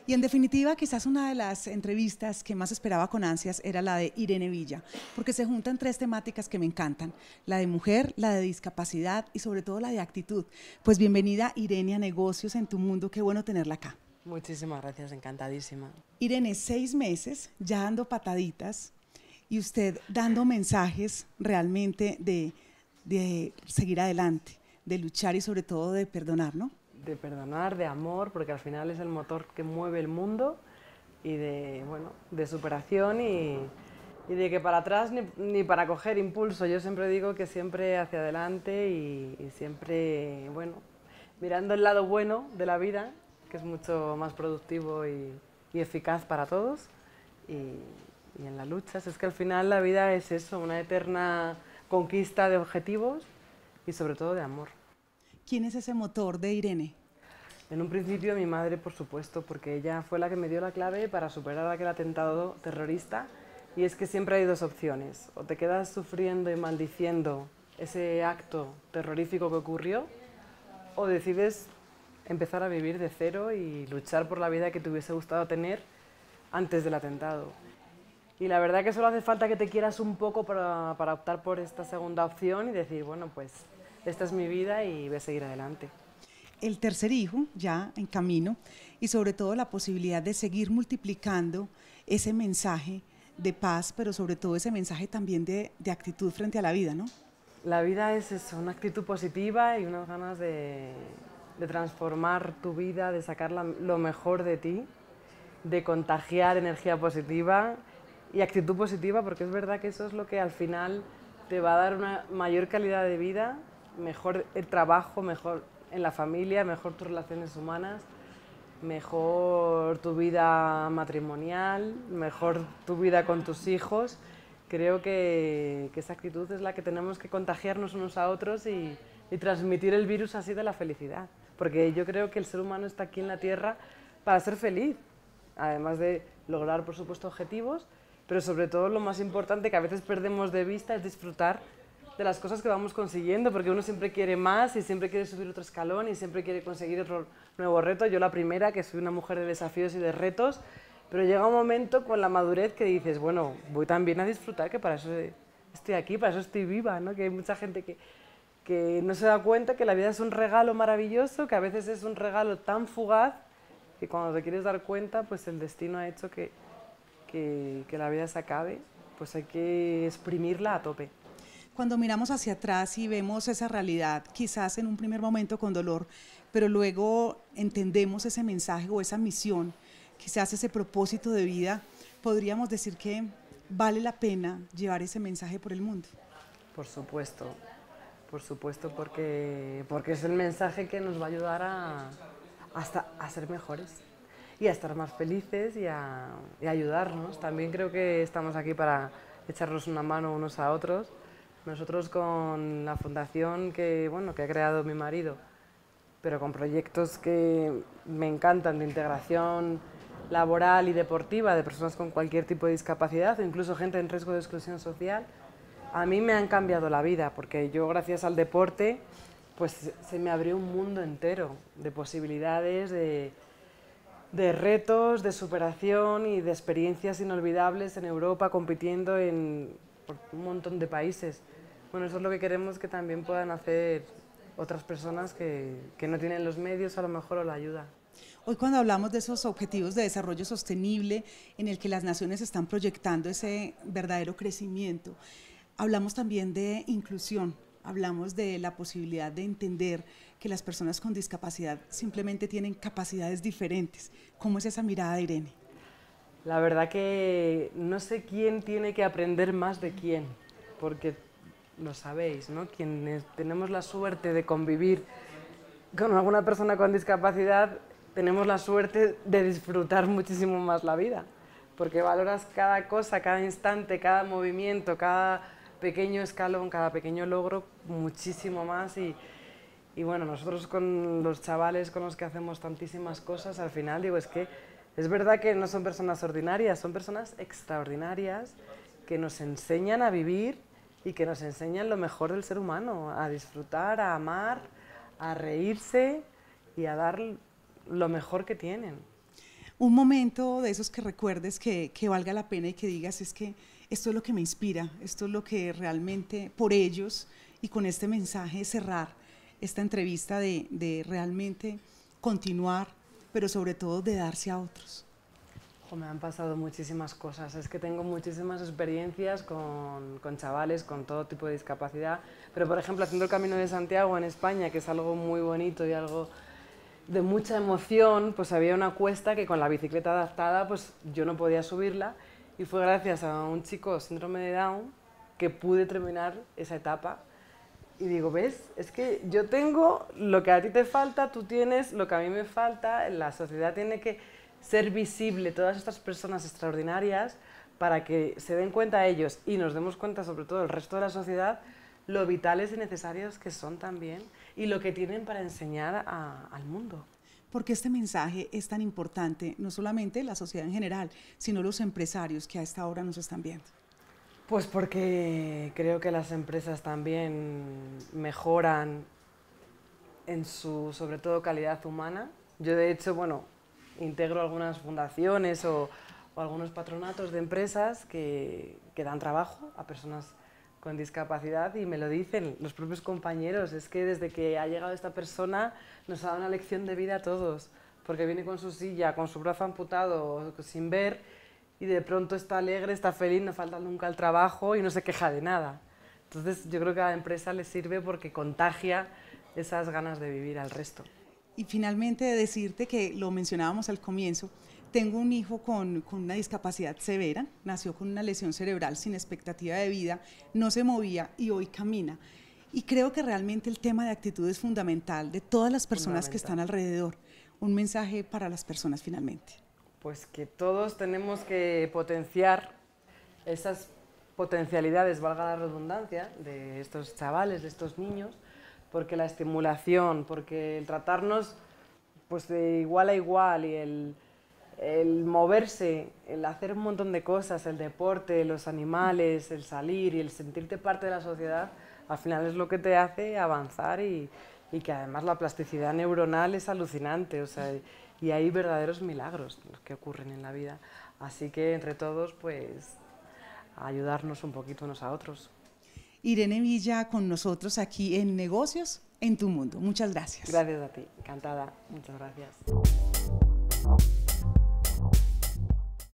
Y en definitiva, quizás una de las entrevistas que más esperaba con ansias era la de Irene Villa, porque se juntan tres temáticas que me encantan, la de mujer, la de discapacidad y sobre todo la de actitud. Pues bienvenida Irene a Negocios en tu Mundo, qué bueno tenerla acá. Muchísimas gracias, encantadísima. Irene, 6 meses ya dando pataditas y usted dando mensajes realmente de seguir adelante, de luchar y sobre todo de perdonar, ¿no? De perdonar, de amor, porque al final es el motor que mueve el mundo y de, bueno, de superación y de que para atrás ni para coger impulso. Yo siempre digo que siempre hacia adelante y siempre, bueno, mirando el lado bueno de la vida, que es mucho más productivo y eficaz para todos. Y en la lucha, es que al final la vida es eso, una eterna conquista de objetivos y sobre todo de amor. ¿Quién es ese motor de Irene? En un principio mi madre, por supuesto, porque ella fue la que me dio la clave para superar aquel atentado terrorista. Y es que siempre hay dos opciones: o te quedas sufriendo y maldiciendo ese acto terrorífico que ocurrió, o decides empezar a vivir de cero y luchar por la vida que te hubiese gustado tener antes del atentado. Y la verdad que solo hace falta que te quieras un poco para optar por esta segunda opción y decir, bueno, pues esta es mi vida y voy a seguir adelante. El tercer hijo ya en camino y sobre todo la posibilidad de seguir multiplicando ese mensaje de paz, pero sobre todo ese mensaje también de actitud frente a la vida, ¿no? La vida es eso, una actitud positiva y unas ganas de transformar tu vida, de sacar lo mejor de ti, de contagiar energía positiva y actitud positiva, porque es verdad que eso es lo que al final te va a dar una mayor calidad de vida, mejor el trabajo, mejor en la familia, mejor tus relaciones humanas, mejor tu vida matrimonial, mejor tu vida con tus hijos. Creo que esa actitud es la que tenemos que contagiarnos unos a otros y transmitir el virus así de la felicidad. Porque yo creo que el ser humano está aquí en la Tierra para ser feliz, además de lograr, por supuesto, objetivos, pero sobre todo lo más importante que a veces perdemos de vista es disfrutar de las cosas que vamos consiguiendo, porque uno siempre quiere más y siempre quiere subir otro escalón y siempre quiere conseguir otro nuevo reto. Yo la primera, que soy una mujer de desafíos y de retos, pero llega un momento con la madurez que dices, bueno, voy también a disfrutar, que para eso estoy aquí, para eso estoy viva, ¿no? Que hay mucha gente que no se da cuenta que la vida es un regalo maravilloso, que a veces es un regalo tan fugaz que cuando te quieres dar cuenta, pues el destino ha hecho que la vida se acabe, pues hay que exprimirla a tope. Cuando miramos hacia atrás y vemos esa realidad, quizás en un primer momento con dolor, pero luego entendemos ese mensaje o esa misión, quizás ese propósito de vida, podríamos decir que vale la pena llevar ese mensaje por el mundo. Por supuesto, porque es el mensaje que nos va a ayudar a ser mejores y a estar más felices y a ayudarnos. También creo que estamos aquí para echarnos una mano unos a otros. Nosotros con la fundación que ha creado mi marido, pero con proyectos que me encantan de integración laboral y deportiva de personas con cualquier tipo de discapacidad o incluso gente en riesgo de exclusión social, a mí me han cambiado la vida, porque yo gracias al deporte pues se me abrió un mundo entero de posibilidades, de retos, de superación y de experiencias inolvidables en Europa compitiendo por un montón de países. Bueno, eso es lo que queremos que también puedan hacer otras personas que no tienen los medios a lo mejor o la ayuda. Hoy cuando hablamos de esos objetivos de desarrollo sostenible en el que las naciones están proyectando ese verdadero crecimiento, hablamos también de inclusión, hablamos de la posibilidad de entender que las personas con discapacidad simplemente tienen capacidades diferentes. ¿Cómo es esa mirada de Irene? La verdad que no sé quién tiene que aprender más de quién, porque lo sabéis, ¿no? Quienes tenemos la suerte de convivir con alguna persona con discapacidad, tenemos la suerte de disfrutar muchísimo más la vida, porque valoras cada cosa, cada instante, cada movimiento, cada pequeño escalón, cada pequeño logro muchísimo más y bueno, nosotros con los chavales con los que hacemos tantísimas cosas, al final digo, es que es verdad que no son personas ordinarias, son personas extraordinarias que nos enseñan a vivir y que nos enseñan lo mejor del ser humano, a disfrutar, a amar, a reírse y a dar lo mejor que tienen. Un momento de esos que recuerdes que valga la pena y que digas es que esto es lo que me inspira, esto es lo que realmente por ellos y con este mensaje cerrar esta entrevista de realmente continuar, pero sobre todo de darse a otros. Me han pasado muchísimas cosas, es que tengo muchísimas experiencias con chavales con todo tipo de discapacidad, pero por ejemplo haciendo el Camino de Santiago en España, que es algo muy bonito y algo de mucha emoción, pues había una cuesta que con la bicicleta adaptada pues yo no podía subirla y fue gracias a un chico síndrome de Down que pude terminar esa etapa. Y digo, ¿ves? Es que yo tengo lo que a ti te falta, tú tienes lo que a mí me falta, la sociedad tiene que ser visible, todas estas personas extraordinarias, para que se den cuenta ellos y nos demos cuenta, sobre todo el resto de la sociedad, lo vitales y necesarios que son también y lo que tienen para enseñar al mundo. Porque este mensaje es tan importante, no solamente la sociedad en general, sino los empresarios que a esta hora nos están viendo. Pues porque creo que las empresas también mejoran en su, sobre todo, calidad humana. Yo, de hecho, bueno, integro algunas fundaciones o algunos patronatos de empresas que dan trabajo a personas con discapacidad y me lo dicen los propios compañeros, es que desde que ha llegado esta persona nos ha dado una lección de vida a todos, porque viene con su silla, con su brazo amputado, sin ver, y de pronto está alegre, está feliz, no falta nunca el trabajo y no se queja de nada. Entonces yo creo que a la empresa le sirve porque contagia esas ganas de vivir al resto. Y finalmente decirte que lo mencionábamos al comienzo, tengo un hijo con una discapacidad severa, nació con una lesión cerebral sin expectativa de vida, no se movía y hoy camina. Y creo que realmente el tema de actitud es fundamental de todas las personas que están alrededor. Un mensaje para las personas finalmente. Pues que todos tenemos que potenciar esas potencialidades, valga la redundancia, de estos chavales, de estos niños, porque la estimulación, porque el tratarnos pues de igual a igual y el moverse, el hacer un montón de cosas, el deporte, los animales, el salir y el sentirte parte de la sociedad, al final es lo que te hace avanzar y que además la plasticidad neuronal es alucinante, o sea, y hay verdaderos milagros los que ocurren en la vida. Así que entre todos, pues, ayudarnos un poquito unos a otros. Irene Villa con nosotros aquí en Negocios en tu Mundo. Muchas gracias. Gracias a ti, encantada. Muchas gracias.